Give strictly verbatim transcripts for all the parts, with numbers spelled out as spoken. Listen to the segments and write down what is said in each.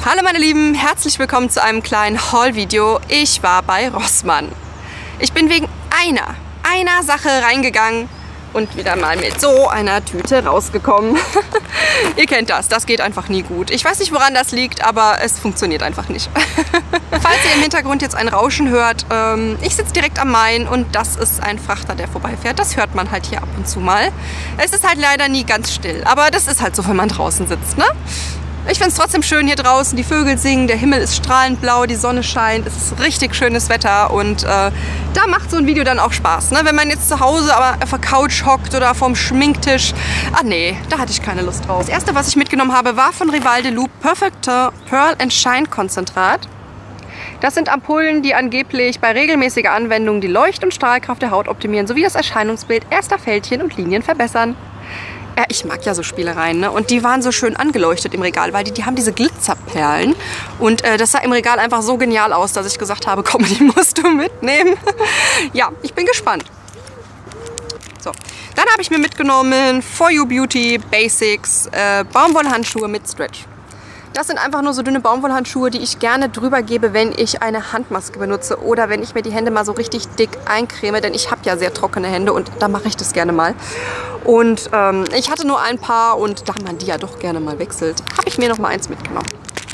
Hallo meine Lieben, herzlich willkommen zu einem kleinen Haul-Video. Ich war bei Rossmann. Ich bin wegen einer, einer Sache reingegangen und wieder mal mit so einer Tüte rausgekommen. Ihr kennt das, das geht einfach nie gut. Ich weiß nicht, woran das liegt, aber es funktioniert einfach nicht. Falls ihr im Hintergrund jetzt ein Rauschen hört, ähm, ich sitze direkt am Main und das ist ein Frachter, der vorbeifährt. Das hört man halt hier ab und zu mal. Es ist halt leider nie ganz still, aber das ist halt so, wenn man draußen sitzt, ne? Ich finde es trotzdem schön hier draußen, die Vögel singen, der Himmel ist strahlend blau, die Sonne scheint, es ist richtig schönes Wetter und äh, da macht so ein Video dann auch Spaß, ne? Wenn man jetzt zu Hause aber auf der Couch hockt oder vorm Schminktisch, ah nee, da hatte ich keine Lust drauf. Das erste, was ich mitgenommen habe, war von Rival de Loup Perfect Pearl and Shine Konzentrat. Das sind Ampullen, die angeblich bei regelmäßiger Anwendung die Leucht- und Strahlkraft der Haut optimieren, sowie das Erscheinungsbild erster Fältchen und Linien verbessern. Ja, ich mag ja so Spielereien, ne? Und die waren so schön angeleuchtet im Regal, weil die, die haben diese Glitzerperlen. Und äh, das sah im Regal einfach so genial aus, dass ich gesagt habe, komm, die musst du mitnehmen. Ja, ich bin gespannt. So, dann habe ich mir mitgenommen For You Beauty Basics äh, Baumwollhandschuhe mit Stretch. Das sind einfach nur so dünne Baumwollhandschuhe, die ich gerne drüber gebe, wenn ich eine Handmaske benutze oder wenn ich mir die Hände mal so richtig dick eincreme, denn ich habe ja sehr trockene Hände und da mache ich das gerne mal. Und ähm, ich hatte nur ein paar und da man die ja doch gerne mal wechselt, habe ich mir noch mal eins mitgenommen.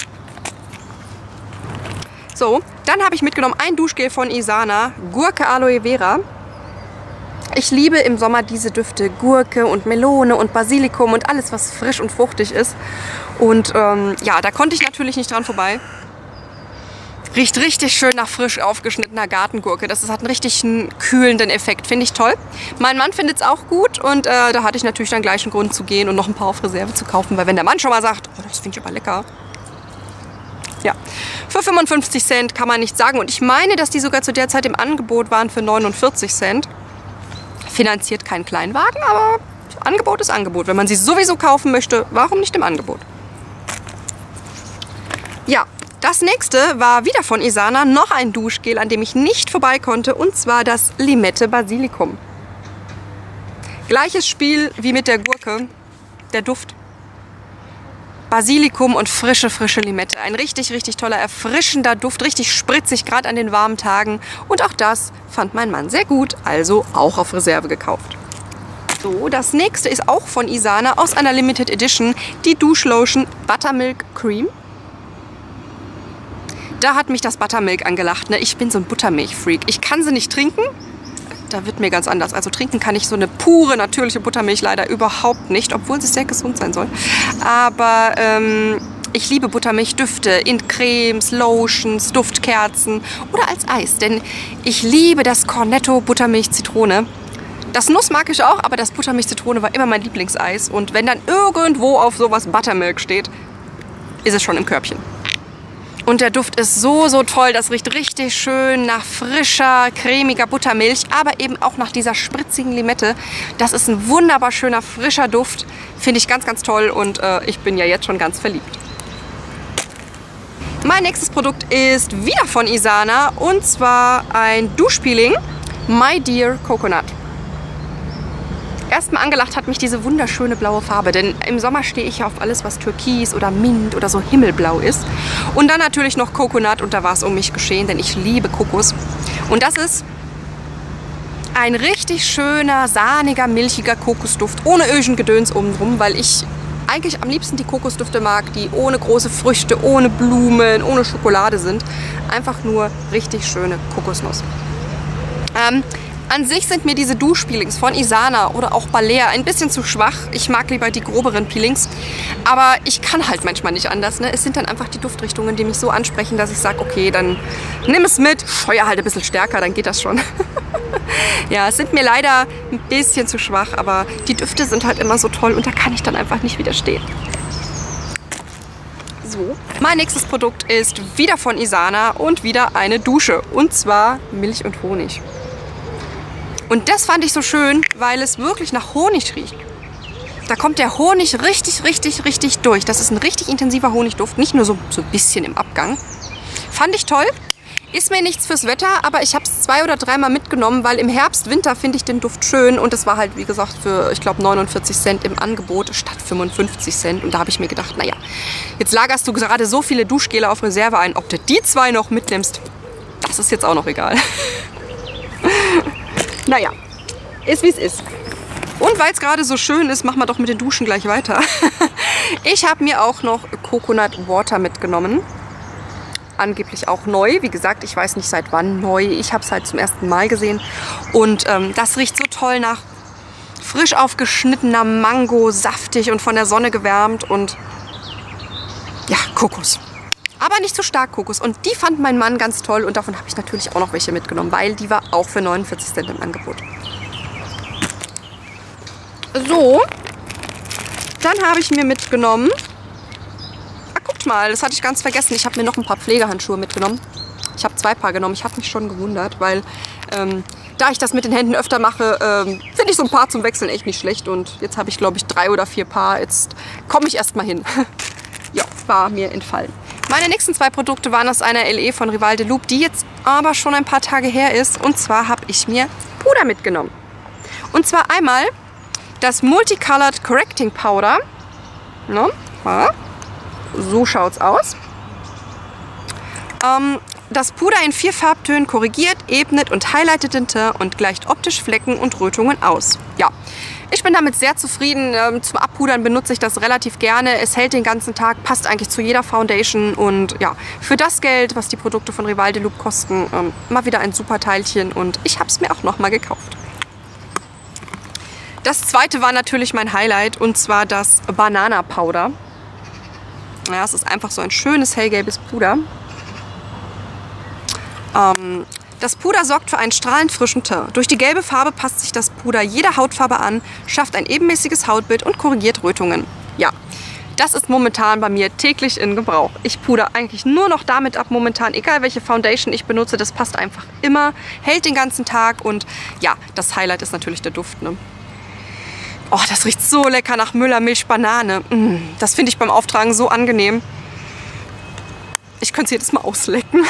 So, dann habe ich mitgenommen ein Duschgel von Isana, Gurke Aloe Vera. Ich liebe im Sommer diese Düfte, Gurke und Melone und Basilikum und alles, was frisch und fruchtig ist. Und ähm, ja, da konnte ich natürlich nicht dran vorbei. Riecht richtig schön nach frisch aufgeschnittener Gartengurke. Das hat einen richtig kühlenden Effekt, finde ich toll. Mein Mann findet es auch gut und äh, da hatte ich natürlich dann gleich einen Grund zu gehen und noch ein paar auf Reserve zu kaufen, weil wenn der Mann schon mal sagt, oh, das finde ich aber lecker. Ja, für fünfundfünfzig Cent kann man nichts sagen und ich meine, dass die sogar zu der Zeit im Angebot waren für neunundvierzig Cent. Finanziert keinen Kleinwagen, aber Angebot ist Angebot. Wenn man sie sowieso kaufen möchte, warum nicht im Angebot? Ja, das nächste war wieder von Isana, noch ein Duschgel, an dem ich nicht vorbei konnte, und zwar das Limette Basilikum. Gleiches Spiel wie mit der Gurke, der Duft. Basilikum und frische, frische Limette. Ein richtig, richtig toller, erfrischender Duft, richtig spritzig, gerade an den warmen Tagen. Und auch das fand mein Mann sehr gut, also auch auf Reserve gekauft. So, das nächste ist auch von Isana aus einer Limited Edition, die Duschlotion Buttermilk Cream. Da hat mich das Buttermilk angelacht, ne? Ich bin so ein Buttermilch-Freak. Ich kann sie nicht trinken. Da wird mir ganz anders. Also trinken kann ich so eine pure, natürliche Buttermilch leider überhaupt nicht, obwohl sie sehr gesund sein soll. Aber ähm, ich liebe Buttermilchdüfte in Cremes, Lotions, Duftkerzen oder als Eis. Denn ich liebe das Cornetto Buttermilch-Zitrone. Das Nuss mag ich auch, aber das Buttermilch-Zitrone war immer mein Lieblingseis. Und wenn dann irgendwo auf sowas Buttermilk steht, ist es schon im Körbchen. Und der Duft ist so, so toll. Das riecht richtig schön nach frischer, cremiger Buttermilch, aber eben auch nach dieser spritzigen Limette. Das ist ein wunderbar schöner, frischer Duft. Finde ich ganz, ganz toll und äh, ich bin ja jetzt schon ganz verliebt. Mein nächstes Produkt ist wieder von Isana und zwar ein Duschpeeling My Dear Coconut. Erstmal angelacht hat mich diese wunderschöne blaue Farbe, denn im Sommer stehe ich ja auf alles, was Türkis oder Mint oder so himmelblau ist. Und dann natürlich noch Coconut und da war es um mich geschehen, denn ich liebe Kokos. Und das ist ein richtig schöner, sahniger, milchiger Kokosduft, ohne Öschengedöns obenrum, weil ich eigentlich am liebsten die Kokosdüfte mag, die ohne große Früchte, ohne Blumen, ohne Schokolade sind. Einfach nur richtig schöne Kokosnuss. Ähm, An sich sind mir diese Duschpeelings von Isana oder auch Balea ein bisschen zu schwach. Ich mag lieber die groberen Peelings. Aber ich kann halt manchmal nicht anders, ne? Es sind dann einfach die Duftrichtungen, die mich so ansprechen, dass ich sage, okay, dann nimm es mit, scheuer halt ein bisschen stärker, dann geht das schon. Ja, es sind mir leider ein bisschen zu schwach, aber die Düfte sind halt immer so toll und da kann ich dann einfach nicht widerstehen. So, mein nächstes Produkt ist wieder von Isana und wieder eine Dusche. Und zwar Milch und Honig. Und das fand ich so schön, weil es wirklich nach Honig riecht. Da kommt der Honig richtig, richtig, richtig durch. Das ist ein richtig intensiver Honigduft, nicht nur so, so ein bisschen im Abgang. Fand ich toll. Ist mir nichts fürs Wetter, aber ich habe es zwei oder dreimal mitgenommen, weil im Herbst, Winter finde ich den Duft schön und es war halt, wie gesagt, für, ich glaube, neunundvierzig Cent im Angebot statt fünfundfünfzig Cent. Und da habe ich mir gedacht, naja, jetzt lagerst du gerade so viele Duschgele auf Reserve ein, ob du die zwei noch mitnimmst, das ist jetzt auch noch egal. Naja, ist wie es ist. Und weil es gerade so schön ist, machen wir doch mit den Duschen gleich weiter. Ich habe mir auch noch Coconut Water mitgenommen. Angeblich auch neu. Wie gesagt, ich weiß nicht seit wann neu. Ich habe es halt zum ersten Mal gesehen. Und ähm, das riecht so toll nach frisch aufgeschnittener Mango, saftig und von der Sonne gewärmt. Und ja, Kokos. Aber nicht zu stark Kokos. Und die fand mein Mann ganz toll. Und davon habe ich natürlich auch noch welche mitgenommen, weil die war auch für neunundvierzig Cent im Angebot. So, dann habe ich mir mitgenommen... Mal, das hatte ich ganz vergessen. Ich habe mir noch ein paar Pflegehandschuhe mitgenommen. Ich habe zwei Paar genommen. Ich habe mich schon gewundert, weil ähm, da ich das mit den Händen öfter mache, ähm, finde ich so ein Paar zum Wechseln echt nicht schlecht. Und jetzt habe ich, glaube ich, drei oder vier Paar. Jetzt komme ich erst mal hin. Ja, war mir entfallen. Meine nächsten zwei Produkte waren aus einer L E von Rival de Loup, die jetzt aber schon ein paar Tage her ist. Und zwar habe ich mir Puder mitgenommen. Und zwar einmal das Multicolored Correcting Powder. No? Ja. So schaut's aus. Ähm, das Puder in vier Farbtönen korrigiert, ebnet und highlightet den Teint und gleicht optisch Flecken und Rötungen aus. Ja, ich bin damit sehr zufrieden. Ähm, zum Abpudern benutze ich das relativ gerne. Es hält den ganzen Tag, passt eigentlich zu jeder Foundation. Und ja, für das Geld, was die Produkte von Rival de Loup kosten, ähm, mal wieder ein super Teilchen. Und ich habe es mir auch noch mal gekauft. Das zweite war natürlich mein Highlight, und zwar das Banana Powder. Ja, es ist einfach so ein schönes hellgelbes Puder. Ähm, das Puder sorgt für einen strahlend frischen Teint. Durch die gelbe Farbe passt sich das Puder jeder Hautfarbe an, schafft ein ebenmäßiges Hautbild und korrigiert Rötungen. Ja, das ist momentan bei mir täglich in Gebrauch. Ich puder eigentlich nur noch damit ab momentan, egal welche Foundation ich benutze. Das passt einfach immer, hält den ganzen Tag und ja, das Highlight ist natürlich der Duft, ne? Oh, das riecht so lecker nach Müllermilch Banane. Mm, das finde ich beim Auftragen so angenehm. Ich könnte es jedes Mal auslecken.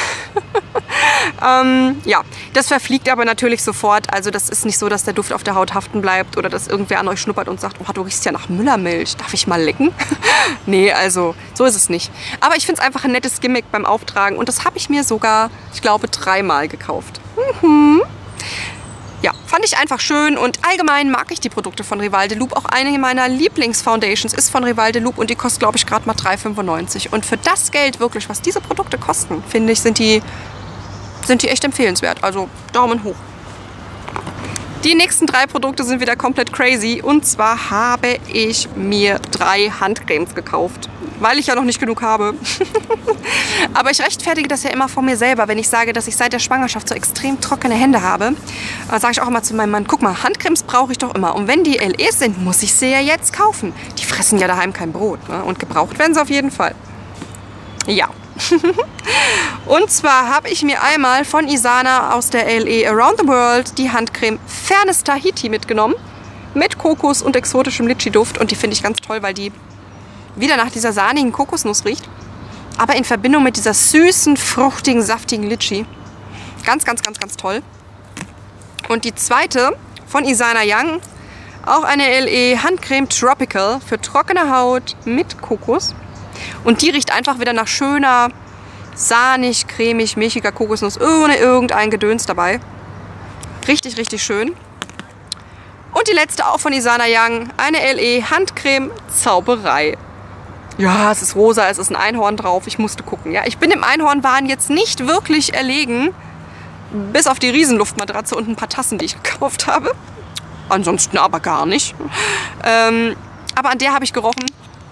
ähm, ja, das verfliegt aber natürlich sofort. Also das ist nicht so, dass der Duft auf der Haut haften bleibt oder dass irgendwer an euch schnuppert und sagt, oh, du riechst ja nach Müllermilch. Darf ich mal lecken? Nee, also so ist es nicht. Aber ich finde es einfach ein nettes Gimmick beim Auftragen. Und das habe ich mir sogar, ich glaube, dreimal gekauft. Mhm. Ja, fand ich einfach schön und allgemein mag ich die Produkte von Rival de Loup. Auch eine meiner Lieblingsfoundations ist von Rival de Loup und die kostet, glaube ich, gerade mal drei fünfundneunzig. Und für das Geld wirklich, was diese Produkte kosten, finde ich, sind die, sind die echt empfehlenswert. Also Daumen hoch. Die nächsten drei Produkte sind wieder komplett crazy. Und zwar habe ich mir drei Handcremes gekauft, weil ich ja noch nicht genug habe. Aber ich rechtfertige das ja immer vor mir selber, wenn ich sage, dass ich seit der Schwangerschaft so extrem trockene Hände habe. Da sage ich auch immer zu meinem Mann, guck mal, Handcremes brauche ich doch immer. Und wenn die L Es sind, muss ich sie ja jetzt kaufen. Die fressen ja daheim kein Brot, ne? Und gebraucht werden sie auf jeden Fall. Ja. Und zwar habe ich mir einmal von Isana aus der L E Around the World die Handcreme Fairness Tahiti mitgenommen. Mit Kokos und exotischem Litschi-Duft. Und die finde ich ganz toll, weil die wieder nach dieser sahnigen Kokosnuss riecht. Aber in Verbindung mit dieser süßen, fruchtigen, saftigen Litschi. Ganz, ganz, ganz, ganz toll. Und die zweite von Isana Young. Auch eine L E Handcreme Tropical für trockene Haut mit Kokos. Und die riecht einfach wieder nach schöner, sahnig, cremig, milchiger Kokosnuss, ohne irgendein Gedöns dabei. Richtig, richtig schön. Und die letzte auch von Isana Young, eine L E Handcreme Zauberei. Ja, es ist rosa, es ist ein Einhorn drauf, ich musste gucken. Ja, ich bin dem Einhornwahn jetzt nicht wirklich erlegen, bis auf die Riesenluftmatratze und ein paar Tassen, die ich gekauft habe. Ansonsten aber gar nicht. Ähm, aber an der habe ich gerochen.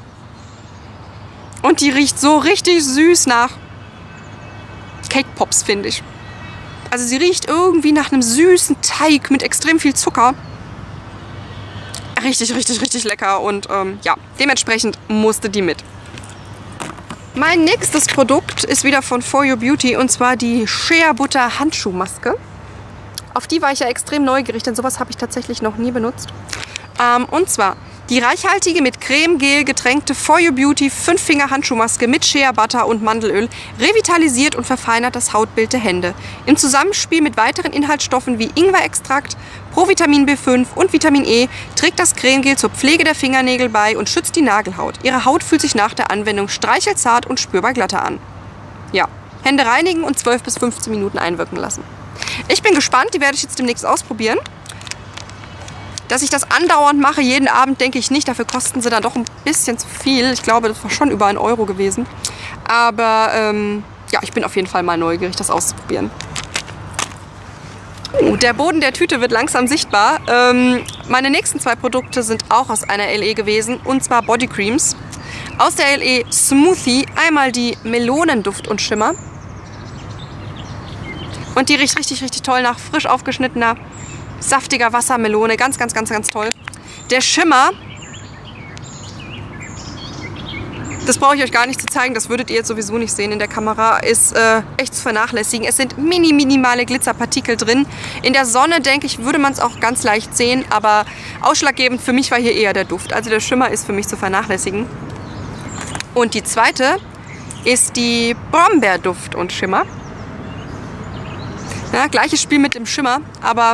Und die riecht so richtig süß nach Cake Pops, finde ich. Also sie riecht irgendwie nach einem süßen Teig mit extrem viel Zucker. Richtig, richtig, richtig lecker. Und ähm, ja, dementsprechend musste die mit. Mein nächstes Produkt ist wieder von For You Beauty. Und zwar die Shea Butter Handschuhmaske. Auf die war ich ja extrem neugierig, denn sowas habe ich tatsächlich noch nie benutzt. Ähm, und zwar Die reichhaltige mit Creme-Gel getränkte For You Beauty fünf Finger Handschuhmaske mit Shea Butter und Mandelöl revitalisiert und verfeinert das Hautbild der Hände. Im Zusammenspiel mit weiteren Inhaltsstoffen wie Ingwerextrakt, Provitamin B fünf und Vitamin E trägt das Creme-Gel zur Pflege der Fingernägel bei und schützt die Nagelhaut. Ihre Haut fühlt sich nach der Anwendung streichelzart und spürbar glatter an. Ja, Hände reinigen und zwölf bis fünfzehn Minuten einwirken lassen. Ich bin gespannt, die werde ich jetzt demnächst ausprobieren. Dass ich das andauernd mache, jeden Abend, denke ich nicht. Dafür kosten sie dann doch ein bisschen zu viel. Ich glaube, das war schon über einen Euro gewesen. Aber ähm, ja, ich bin auf jeden Fall mal neugierig, das auszuprobieren. Uh, der Boden der Tüte wird langsam sichtbar. Ähm, meine nächsten zwei Produkte sind auch aus einer L E gewesen, und zwar Body Creams. Aus der L E Smoothie einmal die Melonenduft und Schimmer. Und die riecht richtig, richtig toll nach frisch aufgeschnittener, saftiger Wassermelone. Ganz, ganz, ganz, ganz toll. Der Schimmer, das brauche ich euch gar nicht zu zeigen, das würdet ihr jetzt sowieso nicht sehen in der Kamera, ist äh, echt zu vernachlässigen. Es sind mini, minimale Glitzerpartikel drin. In der Sonne, denke ich, würde man es auch ganz leicht sehen, aber ausschlaggebend für mich war hier eher der Duft. Also der Schimmer ist für mich zu vernachlässigen. Und die zweite ist die Brombeerduft und Schimmer. Ja, gleiches Spiel mit dem Schimmer, aber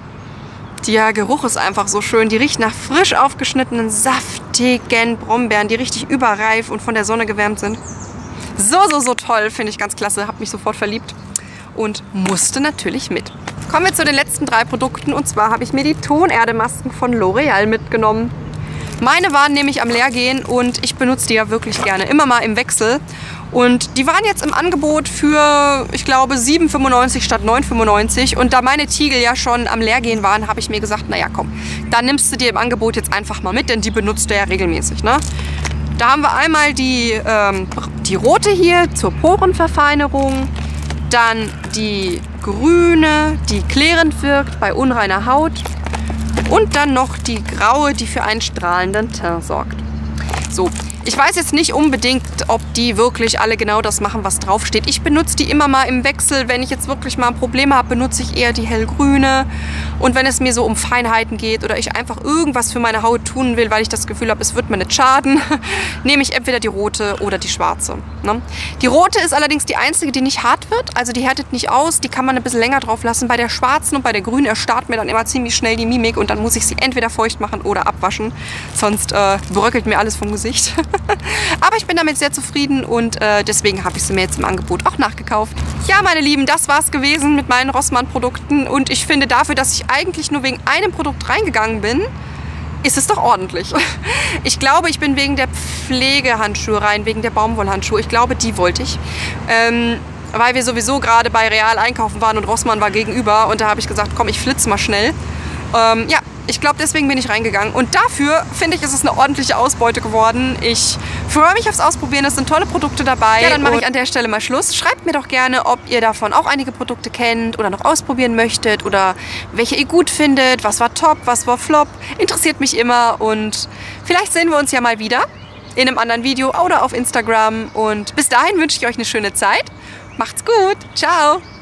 der Geruch ist einfach so schön. Die riecht nach frisch aufgeschnittenen, saftigen Brombeeren, die richtig überreif und von der Sonne gewärmt sind. So, so, so toll. Finde ich ganz klasse. Habe mich sofort verliebt und musste natürlich mit. Kommen wir zu den letzten drei Produkten. Und zwar habe ich mir die Tonerde-Masken von L'Oreal mitgenommen. Meine waren nämlich am Leergehen und ich benutze die ja wirklich gerne. Immer mal im Wechsel. Und die waren jetzt im Angebot für, ich glaube, sieben fünfundneunzig statt neun fünfundneunzig. Und da meine Tiegel ja schon am Leergehen waren, habe ich mir gesagt, naja komm, dann nimmst du dir im Angebot jetzt einfach mal mit, denn die benutzt du ja regelmäßig, ne? Da haben wir einmal die, ähm, die rote hier zur Porenverfeinerung, dann die grüne, die klärend wirkt bei unreiner Haut und dann noch die graue, die für einen strahlenden Teint sorgt. So. Ich weiß jetzt nicht unbedingt, ob die wirklich alle genau das machen, was draufsteht. Ich benutze die immer mal im Wechsel. Wenn ich jetzt wirklich mal Probleme habe, benutze ich eher die hellgrüne. Und wenn es mir so um Feinheiten geht oder ich einfach irgendwas für meine Haut tun will, weil ich das Gefühl habe, es wird mir nicht schaden, nehme ich entweder die rote oder die schwarze. Ne? Die rote ist allerdings die einzige, die nicht hart wird. Also die härtet nicht aus. Die kann man ein bisschen länger drauf lassen. Bei der schwarzen und bei der grünen erstarrt mir dann immer ziemlich schnell die Mimik. Und dann muss ich sie entweder feucht machen oder abwaschen. Sonst äh, bröckelt mir alles vom Gesicht. Aber ich bin damit sehr zufrieden und äh, deswegen habe ich sie mir jetzt im Angebot auch nachgekauft. Ja, meine Lieben, das war's gewesen mit meinen Rossmann-Produkten und ich finde dafür, dass ich eigentlich nur wegen einem Produkt reingegangen bin, ist es doch ordentlich. Ich glaube, ich bin wegen der Pflegehandschuhe rein, wegen der Baumwollhandschuhe. Ich glaube, die wollte ich. Ähm, weil wir sowieso gerade bei Real einkaufen waren und Rossmann war gegenüber und da habe ich gesagt, komm, ich flitze mal schnell. Ähm, ja. Ich glaube, deswegen bin ich reingegangen. Und dafür, finde ich, ist es eine ordentliche Ausbeute geworden. Ich freue mich aufs Ausprobieren. Es sind tolle Produkte dabei. Ja, dann mache ich an der Stelle mal Schluss. Schreibt mir doch gerne, ob ihr davon auch einige Produkte kennt oder noch ausprobieren möchtet oder welche ihr gut findet. Was war top, was war flop. Interessiert mich immer. Und vielleicht sehen wir uns ja mal wieder in einem anderen Video oder auf Instagram. Und bis dahin wünsche ich euch eine schöne Zeit. Macht's gut. Ciao.